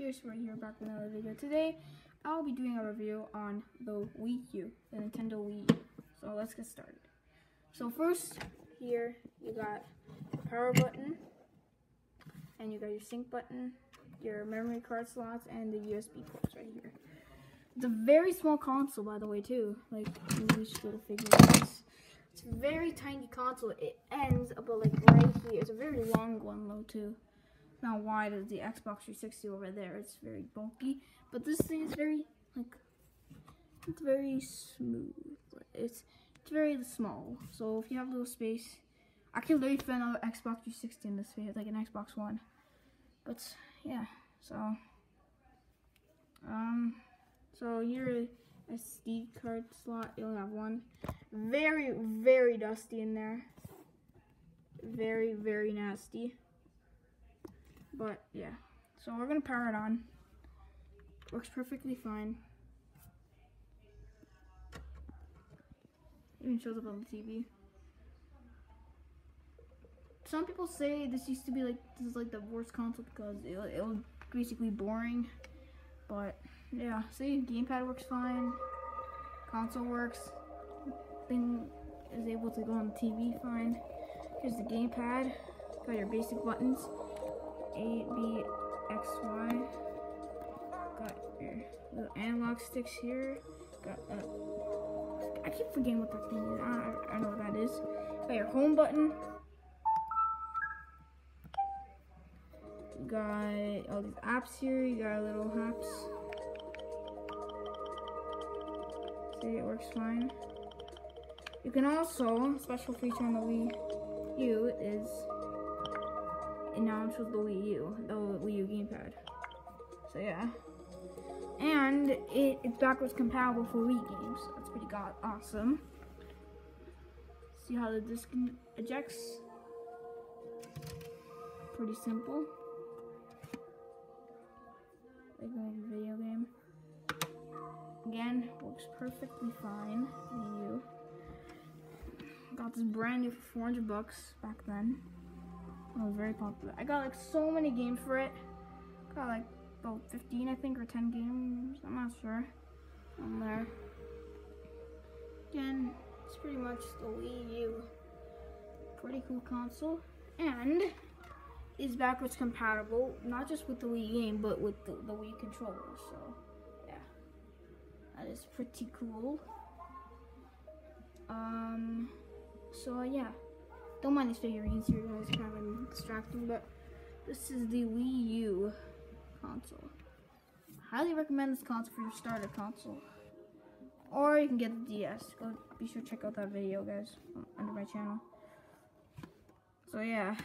Here's right here back with another video. Today I'll be doing a review on the Wii U, the Nintendo Wii U. So let's get started. So first, here you got the power button, and you got your sync button, your memory card slots, and the USB ports right here. It's a very small console, by the way, too. Like each little figure. It's a very tiny console. It ends about like right here. It's a very long one though, too. Not wide as the Xbox 360 over there. It's very bulky, but this thing is very it's very smooth. It's very small. So if you have a little space, I can literally fit another Xbox 360 in this space, like an Xbox One. But yeah, so your SD card slot, you only have one. Very dusty in there. Very nasty. But yeah, so we're gonna power it on. Works perfectly fine. Even shows up on the TV. Some people say this used to be like, this is like the worst console because it was basically boring. But yeah, see, gamepad works fine. Console works. Thing is able to go on the TV fine. Here's the gamepad. Got your basic buttons. A, B, X, Y. Got your little analog sticks here. Got I keep forgetting what that thing is. I know what that is. Got your home button. You got all these apps here. You got little apps. See, it works fine. You can also, special feature on the Wii U is, and now it shows the Wii U gamepad. So yeah, and it's backwards compatible for Wii games. So that's pretty awesome. See how the disc ejects? Pretty simple. Like a video game. Again, works perfectly fine. Wii U. Got this brand new for $400 back then. It was very popular. I got like so many games for it. Got like about 15, I think, or 10 games. I'm not sure. On there. Again, it's pretty much the Wii U. Pretty cool console. And is backwards compatible, not just with the Wii game, but with the Wii controller. So, yeah. That is pretty cool. So, yeah. Don't mind these figurines here, guys. Kind of distracting, but this is the Wii U console. Highly recommend this console for your starter console, or you can get the DS. Go, be sure to check out that video, guys, under my channel. So yeah,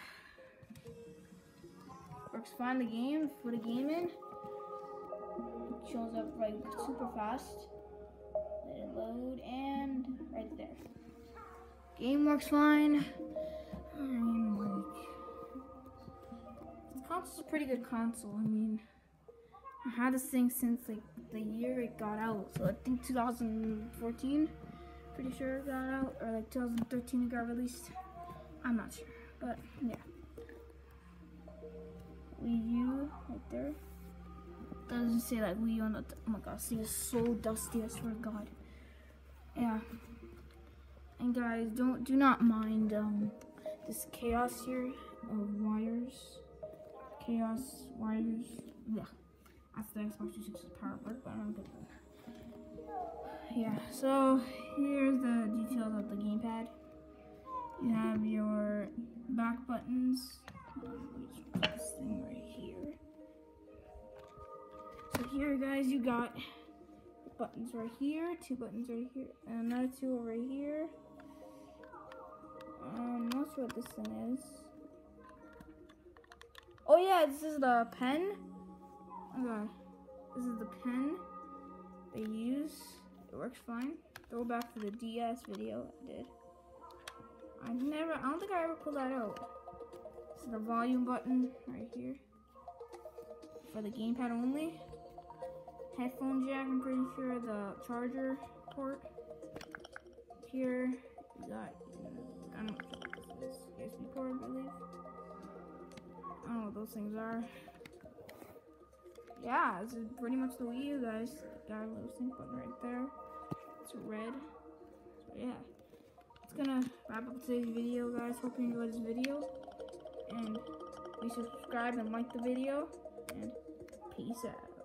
works fine. The game, put a game in, it shows up like super fast. Let it load, and right there. Game works fine. I mean, like, this console's a pretty good console. I mean, I had this thing since like the year it got out. So I think 2014, pretty sure it got out, or like 2013 it got released. I'm not sure, but yeah. Wii U right there. Doesn't say like Wii U on the. Oh my god, see, it's so dusty. I swear to God. Yeah. And guys, do not mind this chaos here of wires. Chaos wires. Yeah. That's the Xbox 360 power brick, but I don't get that. Yeah, so here's the details of the gamepad. You have your back buttons. This thing right here. So here, guys, you got buttons right here, 2 buttons right here, and another 2 over here. I'm not sure what this thing is. Oh yeah, this is the pen. Okay, this is the pen they use. It works fine. Go back to the DS video I did. I don't think I ever pulled that out. This is the volume button right here. For the gamepad only. Headphone jack, I'm pretty sure. The charger port. Here, you got, I don't know what this is. USB port, I believe. I don't know what those things are. yeah, this is pretty much the Wii U, guys. Got a little sync button right there. It's red. So yeah, it's gonna wrap up today's video, guys. Hope you enjoyed this video, and please subscribe and like the video, and peace out.